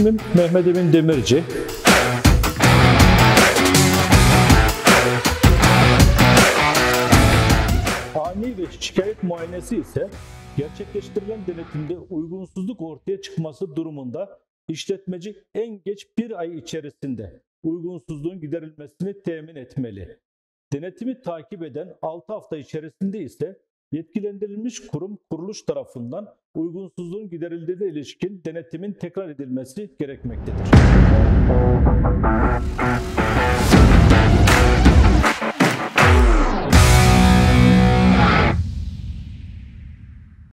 İsmim Mehmet Emin Demirci. Ani ve şikayet muayenesi ise gerçekleştirilen denetimde uygunsuzluk ortaya çıkması durumunda işletmeci en geç bir ay içerisinde uygunsuzluğun giderilmesini temin etmeli. Denetimi takip eden 6 hafta içerisinde ise yetkilendirilmiş kurum, kuruluş tarafından uygunsuzluğun giderildiğine ilişkin denetimin tekrar edilmesi gerekmektedir.